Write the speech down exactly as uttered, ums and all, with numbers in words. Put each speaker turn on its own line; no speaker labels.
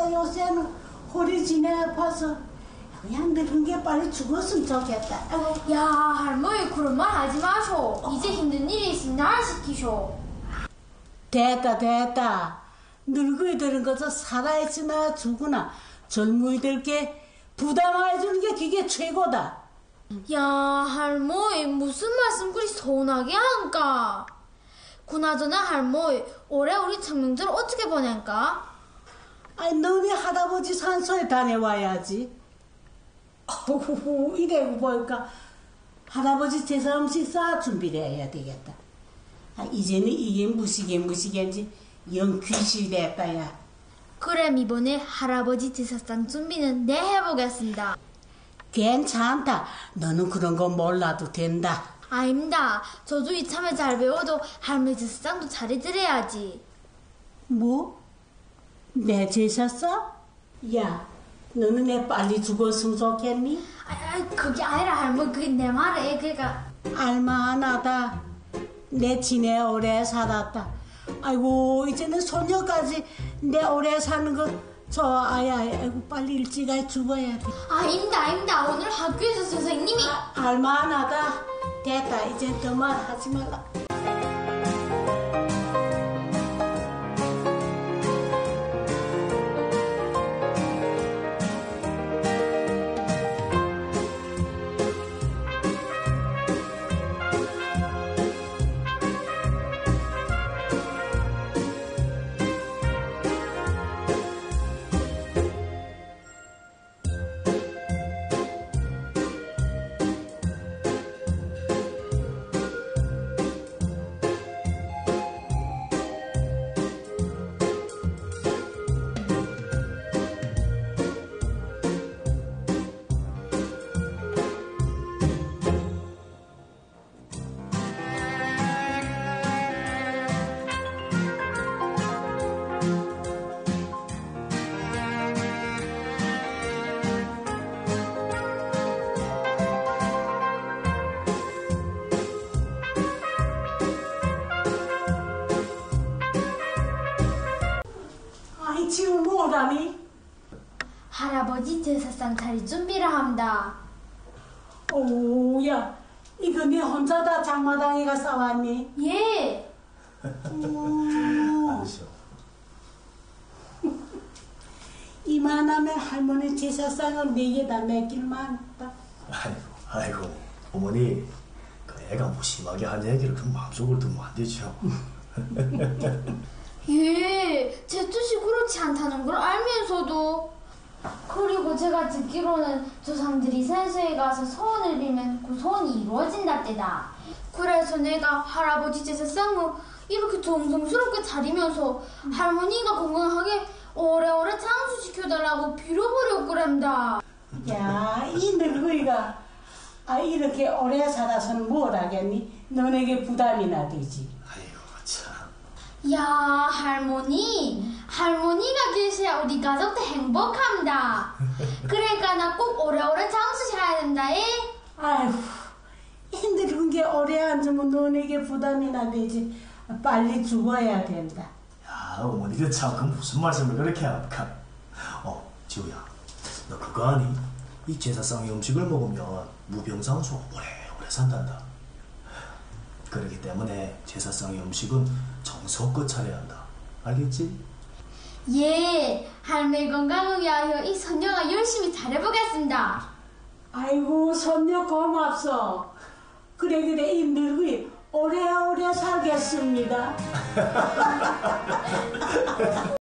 아따 요새는 허리 지내 아파서 그냥 늙은 게 빨리 죽었으면 좋겠다. 아이고.
야 할머니 그런 말 하지 마쇼. 이제 힘든 일이 있으면 날 시키쇼.
됐다 됐다. 늙은이들은 거저 살아있으나 죽으나 젊은이들께 부담해주는 게 그게 최고다.
야 할머니 무슨 말씀 그리 서운하게 한가. 그나저나 할머니 올해 우리 청명절 어떻게 보낼까?
아니 너네 할아버지 산소에 다녀와야지. 어후 이래고 보니까 할아버지 제사 음식 싹 준비를 해야 되겠다. 아, 이제는 이게 무시개 무시개인지 영 귀신이 됐다 야.
그럼 이번에 할아버지 제사상 준비는 내 해보겠습니다.
괜찮다. 너는 그런 거 몰라도 된다.
아닙니다. 저도 이참에 잘 배워도 할머니 제사상도 잘해드려야지.
뭐? 내 제사상? 야, 너는 내 빨리 죽었으면 좋겠니?
아, 아 그게 아니라 할머니 그게 내 말에 그니까.
알만하다. 내 지내 오래 살았다. 아이고 이제는 소녀까지 내 오래 사는 거 저 아야 아이고 빨리 일찍이 죽어야 돼.
아닙니다 아닙니다. 오늘 학교에서 선생님이
아, 알만하다. 됐다. 이제 더 말 하지 말라. 지금 뭐라니?
할아버지 제사상 차릴 준비를 합니다.
오야, 이거 네 혼자 다 장마당에 가 싸왔니?
예.
음. 이만하면 할머니 제사상을 네 개 다 맡길만 하다.
아이고, 아이고, 어머니, 그 애가 무심하게 한 얘기를 그 마음속으로 두면 안 되죠.
예, 제 뜻이 그렇지 않다는 걸 알면서도. 그리고 제가 듣기로는 조상들이 산소에 가서 소원을 빌면 그 소원이 이루어진답니다. 그래서 내가 할아버지 제사상을 이렇게 정성스럽게 차리면서 할머니가 건강하게 오래오래 장수시켜달라고 빌어보려고 그랍니다.
야, 이 늙은이가 아 이렇게 오래 살아서는 뭘 하겠니? 너네게 부담이나 되지.
아이고, 참.
야 할머니, 할머니가 계셔야 우리 가족도 행복합니다. 그러니까 나 꼭 오래오래 장수셔야 된다. 에?
아이고 힘든 게 오래 앉으면 너네게 부담이나 되지. 빨리 죽어야 된다.
야, 어머니가 참 그 무슨 말씀을 그렇게 합니까? 어, 지우야, 너 그거 아니? 이 제사상의 음식을 먹으면 무병장수 오래오래 산단다. 그렇기 때문에 제사상의 음식은 정성껏 차려야 한다. 알겠지?
예, 할머니 건강을 위하여 이 손녀가 열심히 잘해보겠습니다.
아이고 손녀 고맙소. 그래 그래 이 늙은이 오래오래 살겠습니다.